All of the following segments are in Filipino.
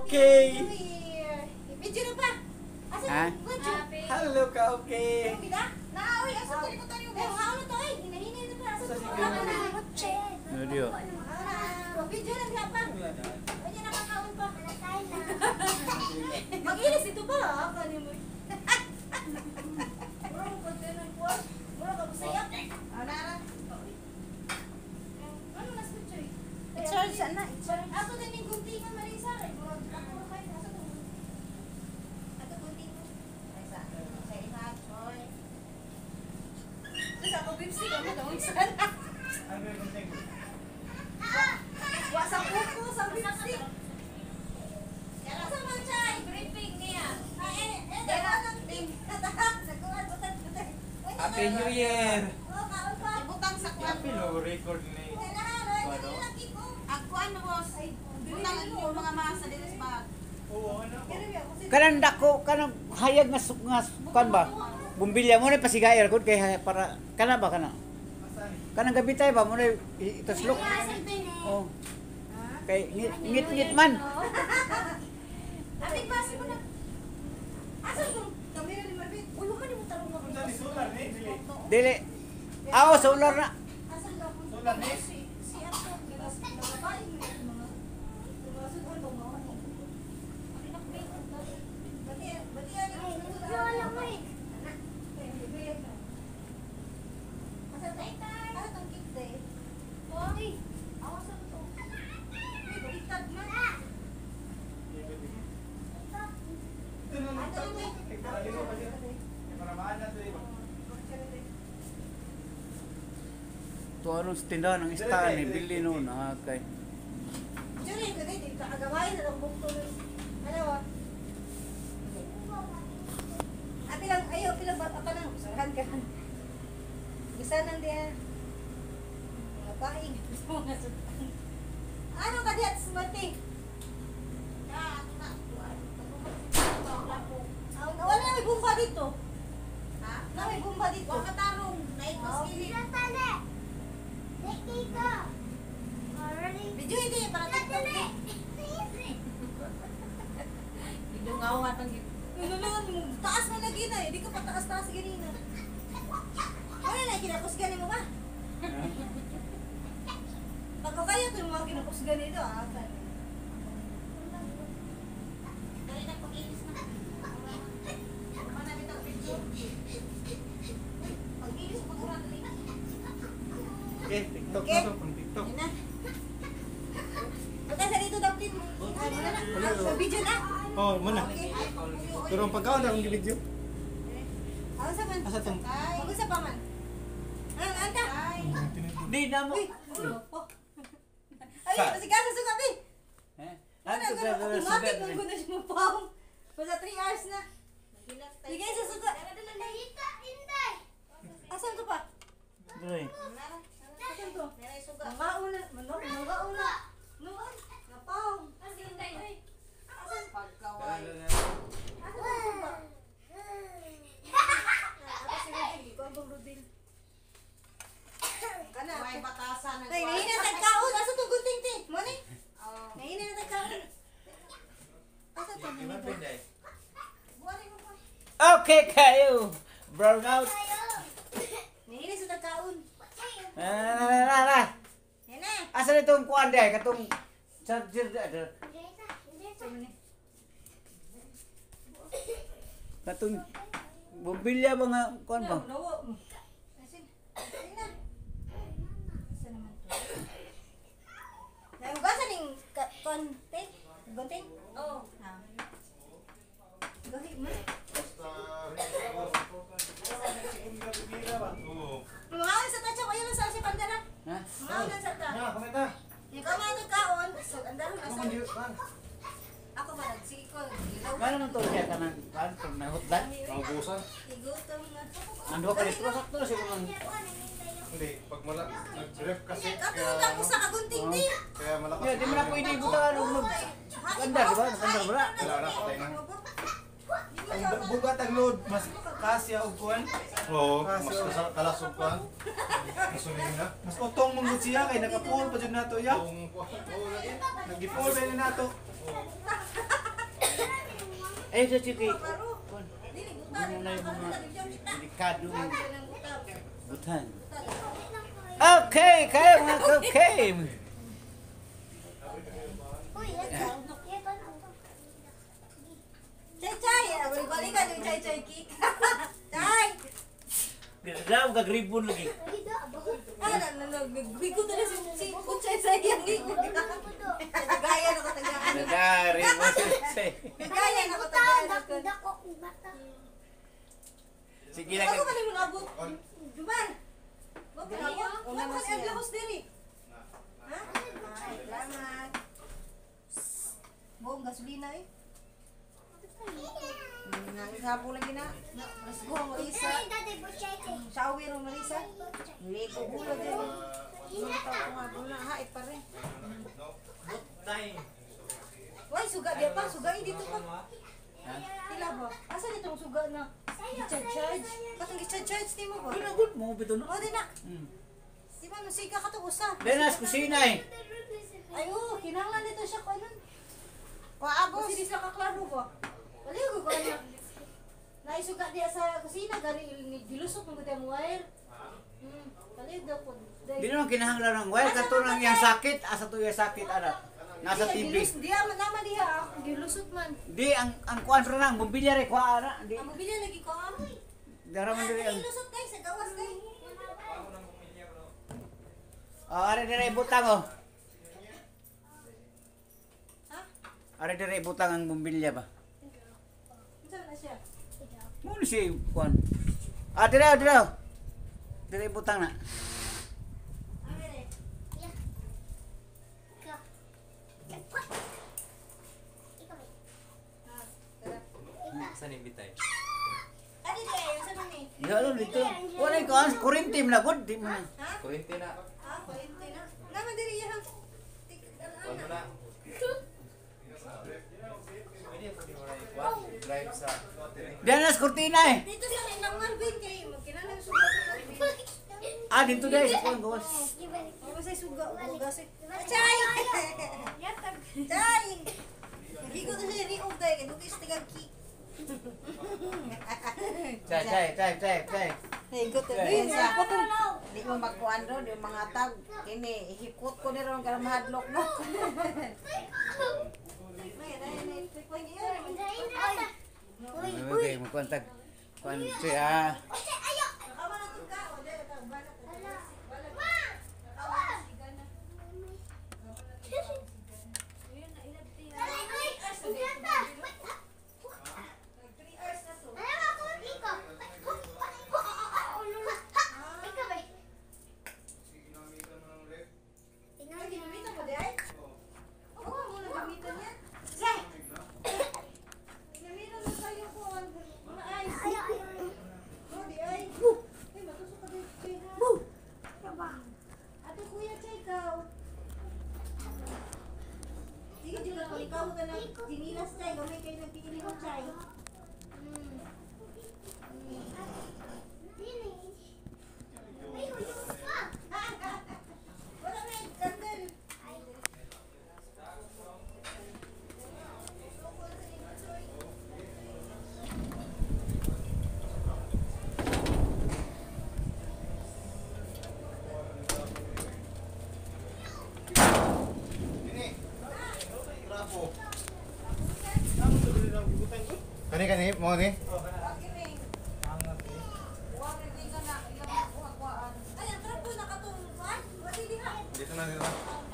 okay. Video na pa. Ha? Hello ka, okay. Naawi, asa ko ko tayo. Haon na to ay. Hinahinay na pa. Asa ko. Video. Video na diha pa. Ay nakakaon pa. Mag-ilis dito ba? Kani mo. Bro, kontenan ko. Bro, ka busaya. Ana. Ano na sa choy? Charge ana. Ako din yung guntingan Marisa. Ako kay asa to. Ato guntingan. Marisa. Sa ina choy. Sa ako bibsi ka mo daw isa. Ano yung gunting? Wa sa kuko sa bibsi. Kaya sa man chay, briefing niya. Dala nang ting. Nakuha butan. Happy New Year! Oh, kaon pa. Ibutang sa kwan. Happy no record ni. Ano? Ako ano boss? Ibutang yung mga masa dito sa bag. Oo, ano ko? Kanang dako kanang hayag nga kan ba? Bumbilya mo na pasigayar gud kay para kana ba kana? Kanang gabitay ba mo na ituslok. Oh. Kay ngit man. Ating basi mo na. Asa ko? Kamera ni Marvin. Uy, man mo tarong ako. Unsa ni solar ni? Dili. Aw solar na. Asa ka po? Solar ni? Si Ato, gilas na babae mo yung mga tumasod ang mga ano. Bati yan yung wala mo eh. Anak, bibigyan ka. Asa tayo tayo? Asa tong kikte? Oy, awas sa to. Baliktad man. Ito na lang tayo. Para maana to iba. To anong tindahan ng istaan ni Billy no na kay. Diyan eh, kagay, di ka agawain na lang bukto. Ano ba? Ayaw, pilang bata ka lang. Usahan ka. Usahan diya. Mga paing. Mga sultan. Ano ka diya, smati? Wala na may bumba dito. Ha? Na may bumba dito. Wa ka tarong. Naikos kili. Video hindi, para TikTok eh. Idungawan ang gid. Taas mo lagi na eh. Di ka pa taas-taas ganina. Ano na, kinakusgan mo ba? Pagka kaya ito yung mga kinakusgan nito, ah. Dali na pag-ilis na. Mana bitang video. Pag-ilis mo kurang dali. Okay, TikTok Okay. na to, pang TikTok. Yun na. Pagka dito daw din. Sa video na. Oh, muna. Okay. Pero ang pagkaon na akong video. Ano sa man? Asa tong? Mag-usa pa man. Ang anta. Di na mo. Uy. Ay, kasi gasa suka bi. Eh. Ano Ano gano automatic nung guna siya mapawang. Basta 3 hours na. Sige sa suka. Asan to pa? Dre. Asan to? Mangauna. Mangauna. Noon. Napawang. Asan? Pagkaway. Asan to suka? Kasi Rodil. Ikaw ang bang Rodil? Kana. May batasan ng Ay, nahina na tagkaon. Asa to gunting ti? Mo ni? Oh. Nahina na tagkaon. Asa to? Buwan mo pa. Okay kayo. Brown out. Nahina sa tagkaon. Na. Yan na. Asa nitong kuan day katong charger ada. Katong bumbilya mga kuan ba? Nawo mo. Asin. Asin na. Asan naman to? Nahugasan yung konti? Gunting? Oo. Gahi mo. Mga sa tacho kayo lang sa si Pandara. Ha? Mga sa ta. Ya, komenta. Ikaw mga nagkaon. So, andaro na Ako sa. man yun, man. Ako ba nagsiko? Ano man to siya kanang kuan pag nahutlan? Naubusan? Igutom na. Ando ka dito sakto na siguro. Hindi, pag nag-ref kasi, Ako lang ko sa kagunting di. kaya malakas. Yeah, di mo na pwede buta ano mag kandar di ba? Kandar ba? Wala na, patay na. Ang bugat ang load, mas kasya og kuan. Oo, mas kalasog kuan. Gasolina. Mas utong mong siya kay naka-full pa jud nato ya. Nag-full ba na nato? Eh, sa sige. Klaro. Dili buta. Ano na yung mga delikado yung Ng buta. butan. Okay, kayo mga okay. Uy, ito. Chay-chay! Balikan yung chay-chay cake. Chay! Daw gagribon lagi. Nagbigo na si Chay-chay yung ligo. Nagaya na ko tagaan. Nagari mo say. Nagaya na ko tagaan. Sige Ako lang. ka na yung abot. Juman! Huwag ka na abot. Huwag ka na aglahos diri. Ha? Ay, salamat. Buong gasolina eh. Nangsapo lagi na. Mas buong Marisa. Shower mo Marisa. Ligo bulo din. Mga tao ko nga doon na. Hait pa rin. Why, suga dia pa. Suga dito pa. Tila ba? Asan itong suga na? Gicharge? Katong gicharge di mo ba? Ano good mo bito no? O, di na. Hmm. Di ba, nasiga ka to usa. Denas kusina eh. Ay, oo, kinanglan dito siya ko nun. Paabos. Kasi di siya kaklaro ba? Paligo ko na. Naisuga diya sa kusina, gari gilusok ng gutay mo wire. Paligo ko. Di naman kinahanglan ng wire kato nang yang sakit, asa to yung sakit ana. Nasa TV. Diya, naman diya. Gilusot man. Di ang kuan ra nang bumbilya re kuan ana. Di Ang mobilya lagi ko. dara man diri ang. Gilusot kay sa gawas kay. Are dire butang oh. Ha? Are dire butang ang bumbilya ba? Unsa na siya? Mo ni si kuan. Ah dire dire. Dire butang na. Amere. Saan yung bitay? Adi diya, unsa man ni? Ya lo dito. Wala kuan kurintim na gud di man. Ha? Kurente na. Ah, kuwente na. Naman diri ya. Kuhan mo na. Pwede ako di mo na ikuhan. Drive sa battery. Danas kurtina eh. Dito sa Ninang Marvin kay magkinalang suga sa Marvin. Ah dito guys kuan gawas. Ako say suga, ugas. Chay! Chay! Nagigo to siya ni Ugday, kaya dugay sa tigang ki. Chay. Nagigo to. Di mo magkuhan ron, yung mga tag, kini, ihikot ko ni ron, karang mahadlok mo. Okay, mo kontag. Kuan siya. Ikaw ka na dinilas chay, gamay kayo nagpili mo chay. Wala na yung candle. Kani mo ni. Dito na dito.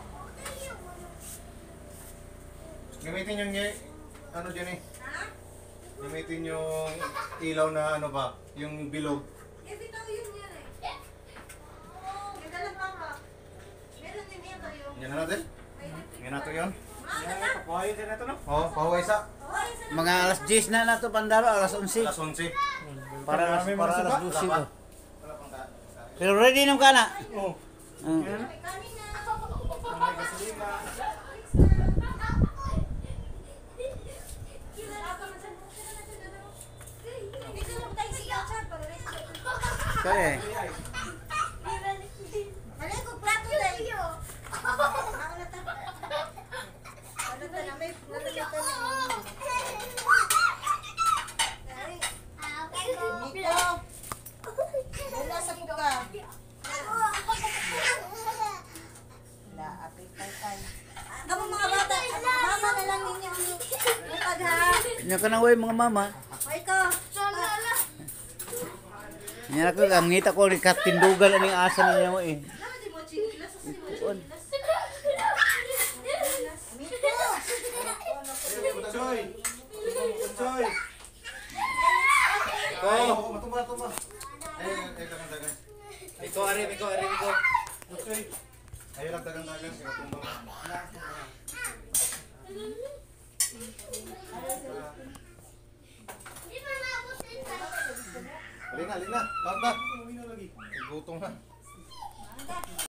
Gamitin yung ano dyan eh. Gamitin yung ilaw na ano ba, yung bilog. Yan na natin. Yan nato yun. Papahayin din ito no? Oh, pahuway sa. Mga alas 10 na nato pandaro, alas 11. Alas 11. Para alas 12 ba. Wala pang Pero ready nam kana. Oh. Kaya. Tawag ha. Nya ka na way mga mama. Ay ko. Lala. Nya ako ngita ko ni katindugan aning asa niya mo eh. Lama di mo chinilas sa mo Kuan. chinilas. Mito. Choy. Choy. Ko. Matumba. Ay dagan. Miko, ari, Miko. Choy. Ayo lang dagan kaya tumba. Alina. Lahat na. Gutom na.